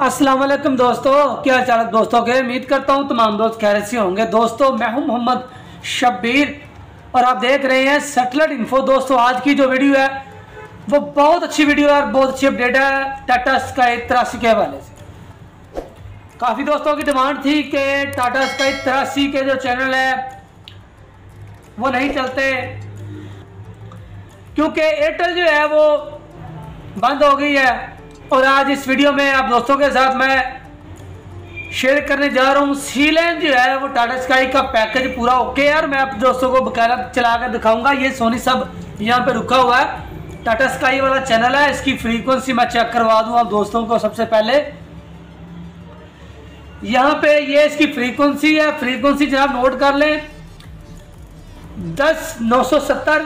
अस्सलाम वालेकुम दोस्तों, क्या हाल चाल दोस्तों के। उम्मीद करता हूँ तमाम दोस्त खैरियत से होंगे। दोस्तों मैं हूँ मोहम्मद शब्बीर और आप देख रहे हैं सैटेलाइट इन्फो। दोस्तों आज की जो वीडियो है वो बहुत अच्छी वीडियो है और बहुत अच्छी अपडेट है टाटा स्काई 83 के हवाले से। काफ़ी दोस्तों की डिमांड थी कि टाटा स्काई 83 के जो चैनल है वो नहीं चलते क्योंकि एयरटेल जो है वो बंद हो गई है। और आज इस वीडियो में आप दोस्तों के साथ मैं शेयर करने जा रहा हूँ सी लैन जो है वो टाटा स्काई का पैकेज पूरा ओके है। और मैं आप दोस्तों को बकायदा चला कर दिखाऊंगा। ये सोनी सब यहाँ पे रुका हुआ है, टाटा स्काई वाला चैनल है। इसकी फ्रीक्वेंसी मैं चेक करवा दूँ आप दोस्तों को। सबसे पहले यहाँ पे ये इसकी फ्रीक्वेंसी है। फ्रीक्वेंसी जनाब नोट कर लें 10,970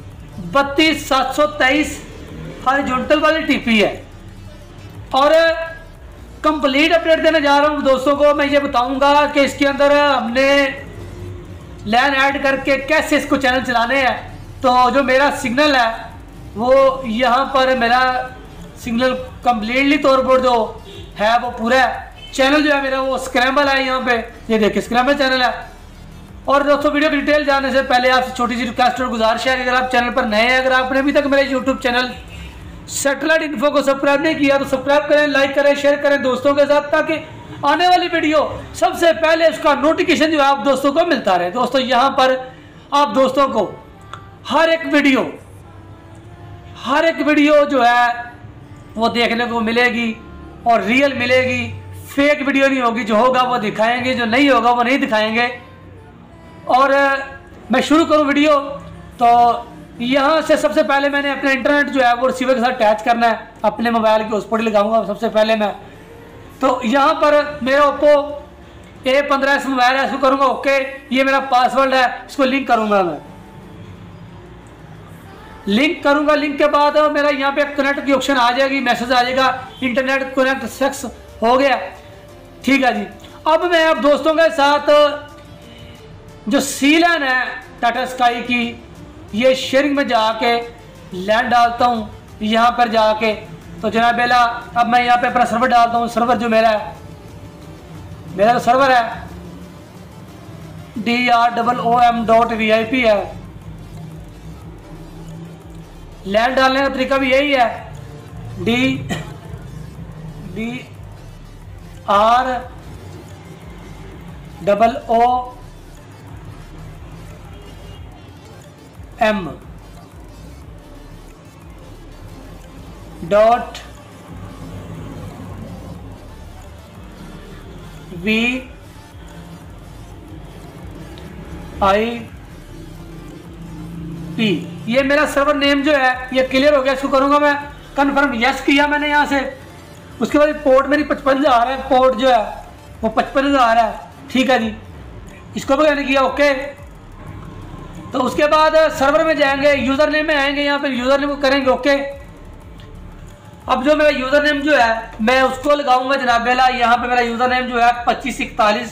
32,723 हॉरिजॉन्टल वाली टीपी है। और कंप्लीट अपडेट देने जा रहा हूँ दोस्तों को। मैं ये बताऊंगा कि इसके अंदर हमने लैन ऐड करके कैसे इसको चैनल चलाने हैं। तो जो मेरा सिग्नल है वो यहाँ पर मेरा सिग्नल कंप्लीटली तौर पर जो है वो पूरा है। चैनल जो है मेरा वो स्क्रैम्बल है। यहाँ पे ये देखिए स्क्रैम्बल चैनल है। और दोस्तों वीडियो की डिटेल जानने से पहले आपसे छोटी सी रिक्वेस्ट और गुजारिश है कि अगर आप चैनल पर नए हैं, अगर आपने अभी तक मेरे यूट्यूब चैनल सैटेलाइट इन्फो को सब्सक्राइब नहीं किया तो सब्सक्राइब करें, लाइक करें, शेयर करें दोस्तों के साथ, ताकि आने वाली वीडियो सबसे पहले उसका नोटिफिकेशन जो है आप दोस्तों को मिलता रहे। दोस्तों यहाँ पर आप दोस्तों को हर एक वीडियो जो है वो देखने को मिलेगी और रियल मिलेगी। फेक वीडियो नहीं होगी। जो होगा वो दिखाएंगे, जो नहीं होगा वो नहीं दिखाएंगे। और मैं शुरू करूँ वीडियो तो यहाँ से सबसे पहले मैंने अपने इंटरनेट जो है वो रिसीवर के साथ अटैच करना है। अपने मोबाइल की हॉटस्पॉट लगाऊंगा सबसे पहले मैं। तो यहाँ पर मेरा ओप्पो A15 मोबाइल है, इसको करूँगा ओके। ये मेरा पासवर्ड है, इसको लिंक करूँगा मैं। लिंक करूँगा, लिंक के बाद मेरा यहाँ पे कनेक्ट की ऑप्शन आ जाएगी, मैसेज आ जाएगा इंटरनेट कनेक्ट सक्सेस हो गया। ठीक है जी। अब मैं आप दोस्तों के साथ जो सी लैन है टाटा स्काई की, ये शेयरिंग में जाके लैंड डालता हूँ यहाँ पर जाके। तो जनाब बेला अब मैं यहाँ पे अपना सर्वर डालता हूँ। सर्वर जो मेरा तो सर्वर है DROOM.VIP है। लैंड डालने का तरीका भी यही है, DROOM.VIP। ये मेरा सर्वर नेम जो है ये क्लियर हो गया। इसको करूंगा मैं कन्फर्म, यस किया मैंने यहाँ से। उसके बाद पोर्ट मेरी 55,000 है। पोर्ट जो है वो 55,000 है। ठीक है जी। इसको भी मैंने किया ओके। तो उसके बाद सर्वर में जाएंगे, यूज़र नेम में आएंगे। यहाँ पे यूज़र नेम को करेंगे ओके। अब जो मेरा यूज़र नेम जो है मैं उसको लगाऊंगा जनाब बेला। यहाँ पे मेरा यूज़र नेम जो है 2541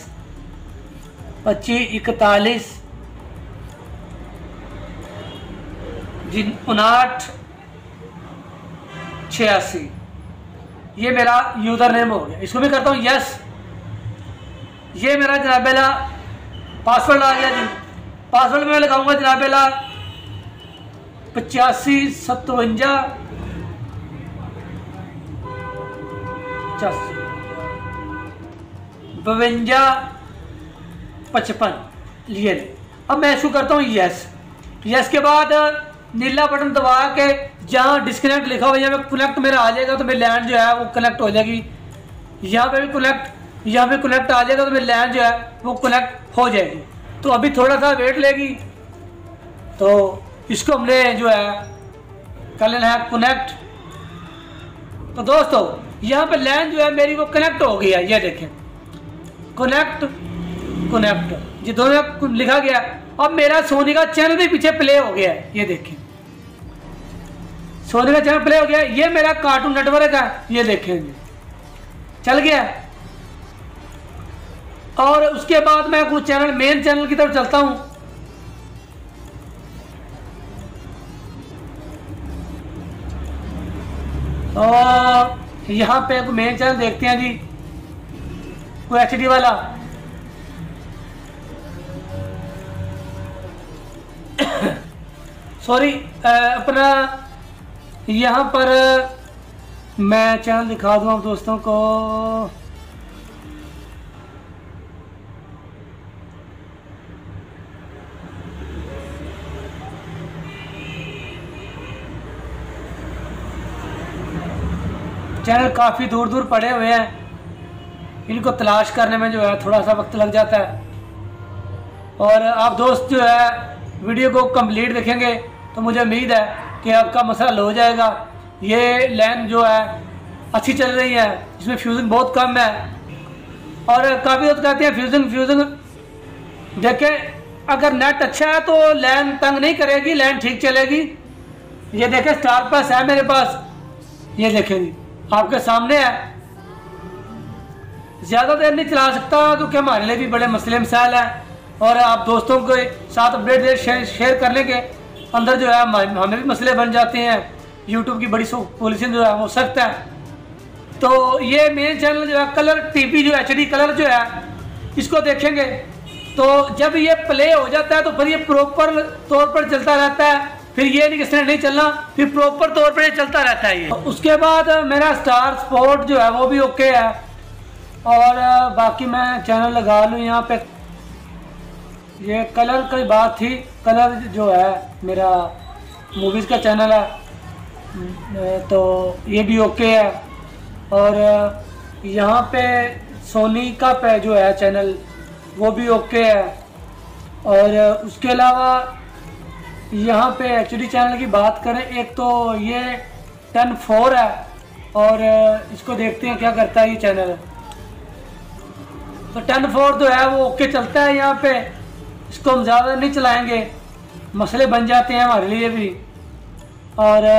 5986। ये मेरा यूज़र नेम हो गया। इसको भी करता हूँ यस। ये मेरा जनाब बेला पासवर्ड आ गया जी। पासवर्ड में लगाऊंगा जनाब बेला 8557 55 लिए। अब मैं इसको करता हूँ यस। यस के बाद नीला बटन दबा के जहाँ डिस्कनेक्ट लिखा हुआ यहाँ पे कनेक्ट मेरा आ जाएगा तो मेरी लैंड जो है वो कनेक्ट हो जाएगी। यहाँ पे भी कनेक्ट, यहाँ पे कनेक्ट आ जाएगा तो मेरी लैंड जो है वो कनेक्ट हो जाएगी। तो अभी थोड़ा सा वेट लेगी। तो इसको हमने जो है कर लेना है कनेक्ट। तो दोस्तों यहाँ पे लैन जो है मेरी वो कनेक्ट हो गई है। ये देखें कनेक्ट ये दोनों लिखा गया। अब मेरा सोनी का चैनल भी पीछे प्ले हो गया है। ये देखें सोनी का चैनल प्ले हो गया। ये मेरा कार्टून नेटवर्क है। ये देखें चल गया। और उसके बाद मैं कुछ चैनल मेन चैनल की तरफ चलता हूँ। यहाँ पे मेन चैनल देखते हैं जी, कोई HD वाला। सॉरी, अपना यहाँ पर मैं चैनल दिखा दूँ आप दोस्तों को। चैनल काफ़ी दूर दूर पड़े हुए हैं, इनको तलाश करने में जो है थोड़ा सा वक्त लग जाता है। और आप दोस्त जो है वीडियो को कंप्लीट देखेंगे तो मुझे उम्मीद है कि आपका मसला हल हो जाएगा। ये लैन जो है अच्छी चल रही है, इसमें फ्यूजिंग बहुत कम है। और काफ़ी लोग कहते हैं फ्यूजिंग देखें, अगर नेट अच्छा है तो लैन तंग नहीं करेगी, लैन ठीक चलेगी। ये देखें स्टार प्लस है मेरे पास, ये देखेंगे आपके सामने है। ज़्यादा देर नहीं चला सकता क्योंकि हमारे लिए भी बड़े मसले मसाइल हैं, और आप दोस्तों के साथ अपडेट शेयर करने के अंदर जो है हमें भी मसले बन जाते हैं। यूट्यूब की बड़ी पॉलिसी जो है वो सख्त है। तो ये मेन चैनल जो है कलर टीपी जो HD कलर जो है, इसको देखेंगे तो जब ये प्ले हो जाता है तो फिर ये प्रॉपर तौर पर चलता रहता है। फिर ये नहीं किसने नहीं चलना, फिर प्रॉपर तौर पर ये चलता रहता है। ये उसके बाद मेरा स्टार स्पोर्ट जो है वो भी ओके है। और बाकी मैं चैनल लगा लूँ यहाँ पे। ये कलर की बात थी, कलर जो है मेरा मूवीज़ का चैनल है, तो ये भी ओके है। और यहाँ पे सोनी का पे जो है चैनल वो भी ओके है। और उसके अलावा यहाँ पे HD चैनल की बात करें, एक तो ये 10.4 है, और इसको देखते हैं क्या करता है ये चैनल। तो 10.4 जो है वो ओके चलता है यहाँ पे, इसको हम ज़्यादा नहीं चलाएंगे, मसले बन जाते हैं हमारे लिए भी। और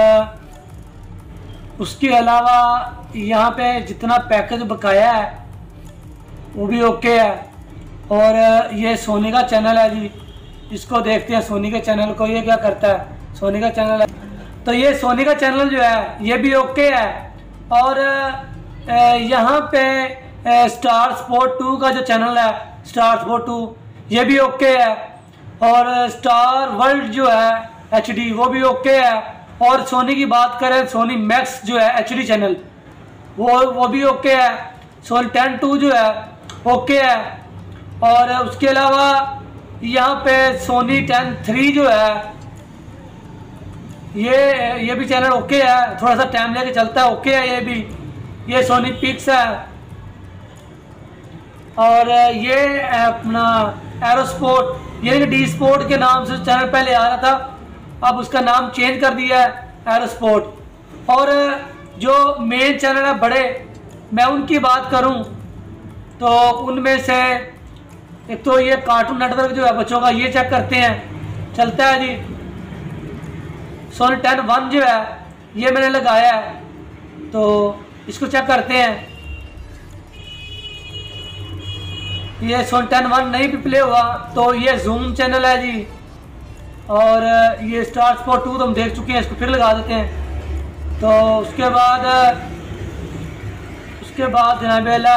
उसके अलावा यहाँ पे जितना पैकेज बकाया है वो भी ओके है। और ये सोनी का चैनल है जी, इसको देखते हैं सोनी के चैनल को, ये क्या करता है। सोनी का चैनल है, तो ये सोनी का चैनल जो है ये भी ओके है। और यहाँ पे स्टार स्पोर्ट 2 का जो चैनल है, स्टार स्पोर्ट 2, ये भी ओके है। और स्टार वर्ल्ड जो है HD वो भी ओके है। और सोनी की बात करें, सोनी मैक्स जो है HD चैनल वो भी ओके है। सोनी 10.2 जो है ओके है। और उसके अलावा यहाँ पे सोनी 10.3 जो है ये भी चैनल ओके है, थोड़ा सा टाइम लेके चलता है, ओके है ये भी। ये सोनी पिक्स है। और ये अपना एरोस्पोर्ट, ये डी स्पोर्ट के नाम से चैनल पहले आ रहा था, अब उसका नाम चेंज कर दिया है एरोस्पोर्ट। और जो मेन चैनल है बड़े, मैं उनकी बात करूं तो उनमें से एक तो ये कार्टून नेटवर्क जो है बच्चों का, ये चेक करते हैं, चलता है जी। सोनी 10.1 जो है ये मैंने लगाया है, तो इसको चेक करते हैं। ये सोनी 10.1 नहीं भी प्ले हुआ तो ये जूम चैनल है जी। और ये स्टार स्पोर्ट 2 तो हम देख चुके हैं, इसको फिर लगा देते हैं। तो उसके बाद जनाबेला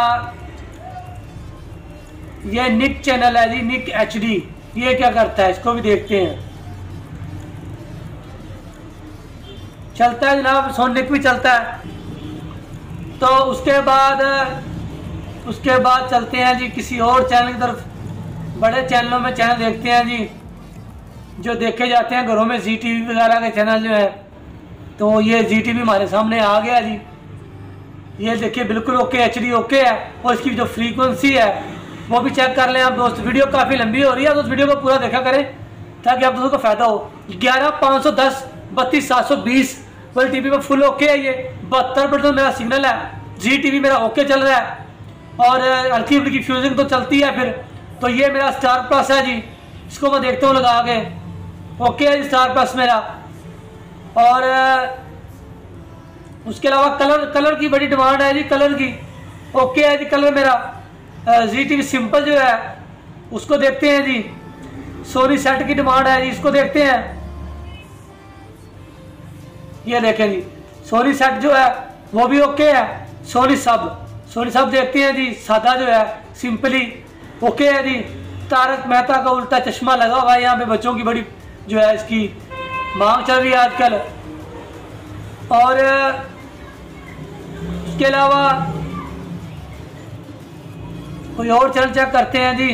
ये निक चैनल है जी, निक HD, ये क्या करता है इसको भी देखते हैं। चलता है जनाब, सोनी निक भी चलता है। तो उसके बाद चलते हैं जी किसी और चैनल की तरफ। बड़े चैनलों में चैनल देखते हैं जी जो देखे जाते हैं घरों में, ZTV वगैरह के चैनल जो है। तो ये ZTV हमारे सामने आ गया जी, ये देखिए बिल्कुल ओके, HD ओके है। और इसकी जो फ्रीक्वेंसी है वो भी चेक कर लें आप दोस्त। वीडियो काफ़ी लंबी हो रही है तो उस वीडियो को पूरा देखा करें ताकि आप दोस्तों को फ़ायदा हो। 11,510 32,720 वाली टीवी में फुल ओके है। ये 72% मेरा सिग्नल है। ZTV मेरा ओके चल रहा है और हल्की फुल्की फ्यूजिंग तो चलती है फिर। तो ये मेरा स्टार प्लस है जी, इसको मैं देखता हूँ लगा के, ओके है जी स्टार प्लस मेरा। और उसके अलावा कलर की बड़ी डिमांड है जी, कलर की ओके है जी। कलर मेरा ZTV सिंपल जो है उसको देखते हैं जी। सोनी सेट की डिमांड है जी, इसको देखते हैं। ये देखें जी, सोनी सेट जो है वो भी ओके है। सोनी सब देखते हैं जी, सादा जो है सिंपली ओके है जी। तारक मेहता का उल्टा चश्मा लगा हुआ है यहाँ पे, बच्चों की बड़ी जो है इसकी मांग चल रही है आजकल। और इसके अलावा कोई और चैनल चेक करते हैं जी।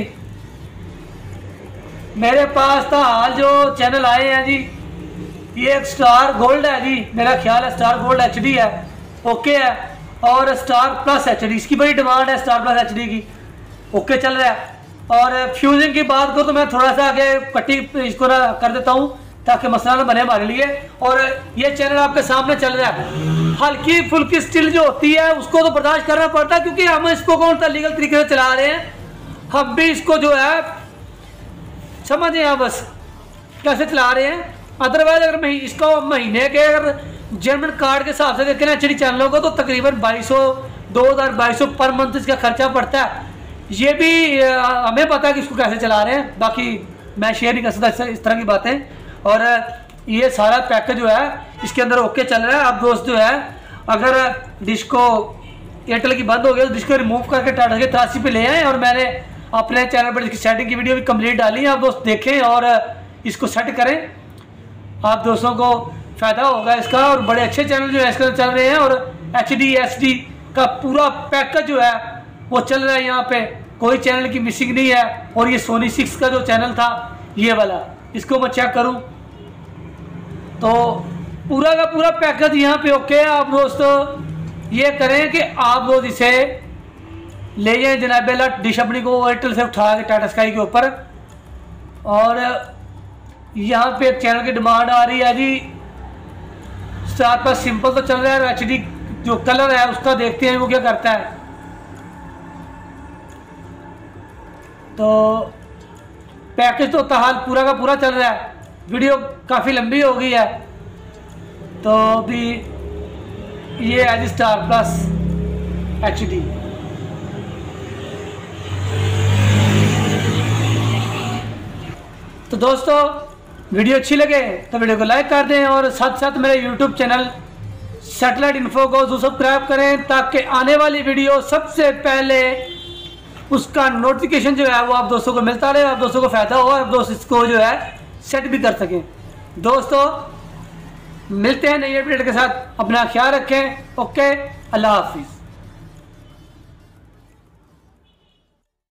मेरे पास था हाल जो चैनल आए हैं जी, ये एक स्टार गोल्ड है जी, मेरा ख्याल है स्टार गोल्ड एचडी है, ओके है। और स्टार प्लस एचडी, इसकी बड़ी डिमांड है स्टार प्लस एचडी की, ओके चल रहा है। और फ्यूजिंग की बात करूँ तो मैं थोड़ा सा आगे कटी इसको ना कर देता हूँ ताकि मसला ना बने हमारे लिए। और ये चैनल आपके सामने चल रहा है, हल्की फुल्की स्टिल जो होती है उसको तो बर्दाश्त करना पड़ता है, क्योंकि हम इसको कौन सा लीगल तरीके से चला रहे हैं, हम भी इसको जो है समझे आप बस कैसे चला रहे हैं। अदरवाइज अगर मैं इसको महीने के अगर जर्मन कार्ड के हिसाब से देखें ना एचडी चैनलों को, तो तकरीबन 2200 पर मंथ इसका खर्चा पड़ता है। ये भी हमें पता है कि इसको कैसे चला रहे हैं, बाकी मैं शेयर नहीं कर सकता इस तरह की बातें। और ये सारा पैकेज जो है इसके अंदर ओके चल रहा है। अब दोस्त जो है अगर डिश को एयरटेल की बंद हो गई तो डिश को रिमूव करके टाटा के 83 पे ले आए, और मैंने अपने चैनल पर इसकी सेटिंग की वीडियो भी कंप्लीट डाली है, आप दोस्त देखें और इसको सेट करें, आप दोस्तों को फ़ायदा होगा इसका। और बड़े अच्छे चैनल जो है इसके चल रहे हैं, और HD SD का पूरा पैकेज जो है वो चल रहा है यहाँ पे, कोई चैनल की मिसिंग नहीं है। और ये सोनी 6 का जो चैनल था ये वाला, इसको मैं चेक करूँ तो पूरा का पूरा पैकेज यहाँ पे ओके है। आप दोस्तों ये करें कि आप लोग इसे ले जाएं जनाबेला डिश अपनी को एयरटेल से उठा के टाटा स्काई के ऊपर। और यहाँ पे एक चैनल की डिमांड आ रही है जी, साथ पर सिंपल तो चल रहा है, HD जो कलर है उसका देखते हैं वो क्या करता है। तो पैकेज तो ताहाल पूरा का पूरा चल रहा है, वीडियो काफ़ी लंबी हो गई है, तो भी ये है जी स्टार प्लस HD। तो दोस्तों वीडियो अच्छी लगे तो वीडियो को लाइक कर दें, और साथ साथ मेरे YouTube चैनल सैटेलाइट इन्फो को सब्सक्राइब करें, ताकि आने वाली वीडियो सबसे पहले उसका नोटिफिकेशन जो है वो आप दोस्तों को मिलता रहे, आप दोस्तों को फ़ायदा हो, आप दोस्त इसको जो है सेट भी कर सकें। दोस्तों मिलते हैं नई अपडेट के साथ, अपना ख्याल रखें, ओके, अल्लाह हाफिज़।